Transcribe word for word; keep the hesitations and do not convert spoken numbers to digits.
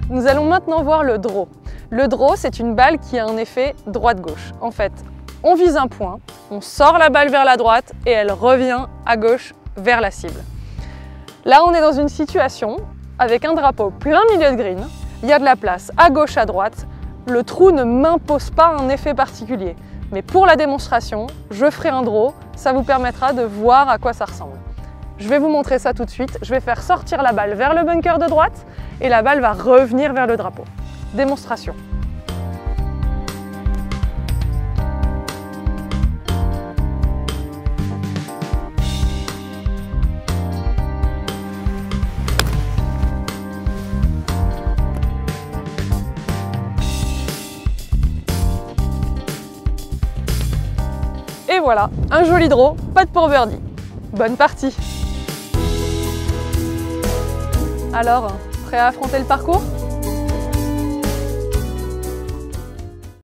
Nous allons maintenant voir le draw. Le draw, c'est une balle qui a un effet droite-gauche. En fait, on vise un point, on sort la balle vers la droite et elle revient à gauche vers la cible. Là, on est dans une situation avec un drapeau plein milieu de green. Il y a de la place à gauche, à droite. Le trou ne m'impose pas un effet particulier. Mais pour la démonstration, je ferai un draw. Ça vous permettra de voir à quoi ça ressemble. Je vais vous montrer ça tout de suite. Je vais faire sortir la balle vers le bunker de droite et la balle va revenir vers le drapeau. Démonstration. Et voilà, un joli draw, pas de pour birdie. Bonne partie! Alors, prêt à affronter le parcours ?